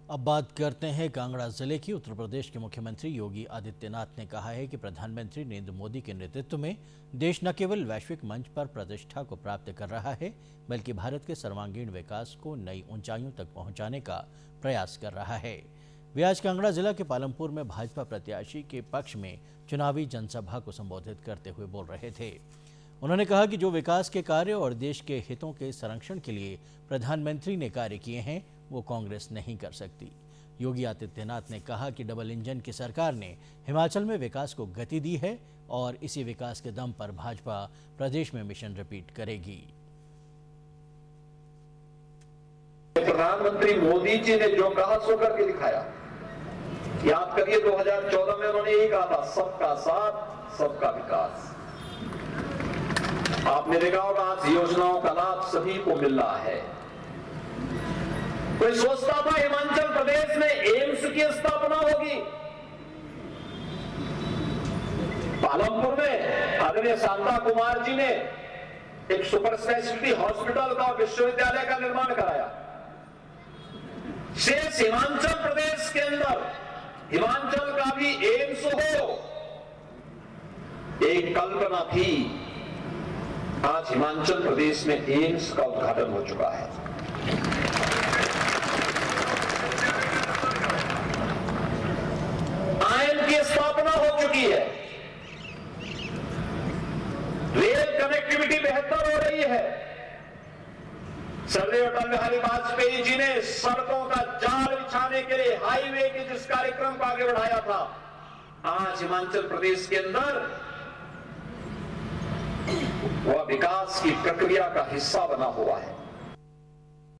अब बात करते हैं कांगड़ा जिले की। उत्तर प्रदेश के मुख्यमंत्री योगी आदित्यनाथ ने कहा है कि प्रधानमंत्री नरेंद्र मोदी के नेतृत्व में देश न केवल वैश्विक मंच पर प्रतिष्ठा को प्राप्त कर रहा है, बल्कि भारत के सर्वांगीण विकास को नई ऊंचाइयों तक पहुंचाने का प्रयास कर रहा है। वे आज कांगड़ा जिला के पालमपुर में भाजपा प्रत्याशी के पक्ष में चुनावी जनसभा को संबोधित करते हुए बोल रहे थे। उन्होंने कहा कि जो विकास के कार्य और देश के हितों के संरक्षण के लिए प्रधानमंत्री ने कार्य किए हैं, वो कांग्रेस नहीं कर सकती। योगी आदित्यनाथ ने कहा कि डबल इंजन की सरकार ने हिमाचल में विकास को गति दी है और इसी विकास के दम पर भाजपा प्रदेश में मिशन रिपीट करेगी। प्रधानमंत्री मोदी जी ने जो कहा सो करके दिखाया। याद करिए 2014 में उन्होंने यही कहा था, सबका साथ सबका विकास। आपने देखा होगा आज योजनाओं का लाभ सभी को मिल रहा है। कोई सोचता था हिमाचल प्रदेश में एम्स की स्थापना होगी। पालमपुर में आदरणीय शांता कुमार जी ने एक सुपर स्पेशलिटी हॉस्पिटल का विश्वविद्यालय का निर्माण कराया। शेष हिमाचल प्रदेश के अंदर हिमाचल का भी एम्स हो, एक कल्पना थी। आज हिमाचल प्रदेश में एम्स का उद्घाटन हो चुका है। आयन की स्थापना हो चुकी है। रेल कनेक्टिविटी बेहतर हो रही है। सरदार अटल बिहारी वाजपेयी जी ने सड़कों का जाल बिछाने के लिए हाईवे के जिस कार्यक्रम को आगे बढ़ाया था, आज हिमाचल प्रदेश के अंदर वह विकास की प्रक्रिया का हिस्सा बना हुआ है।